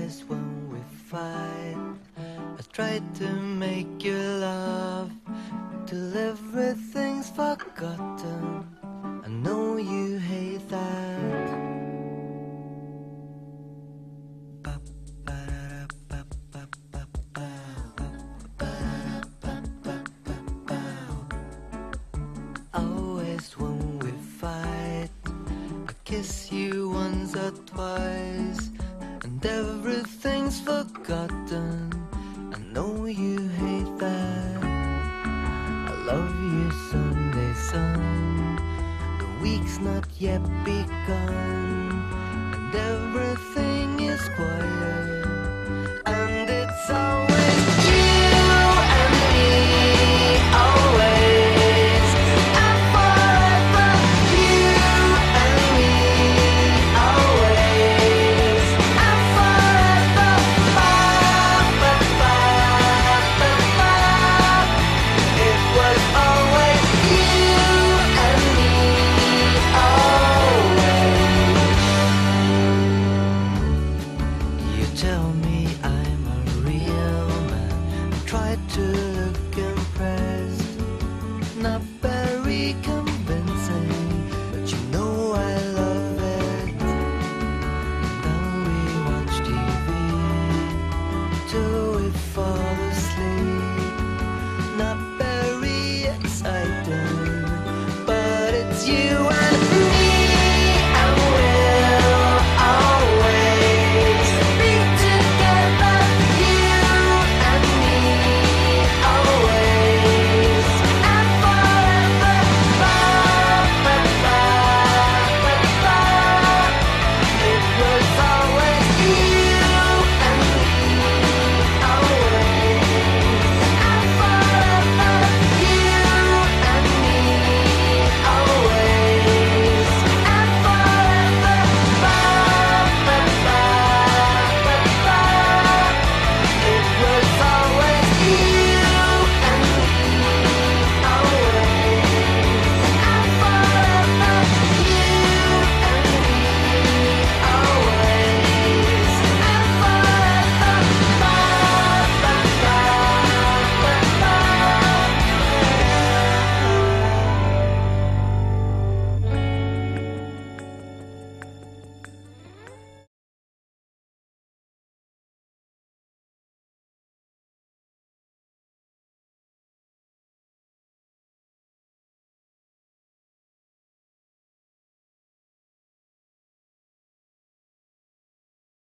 Always when we fight, I try to make you laugh till everything's forgotten. I know you hate that. Always when we fight, I kiss you once or twice, and everything's forgotten. I know you hate that. I love you Sunday sun, the week's not yet begun, and everything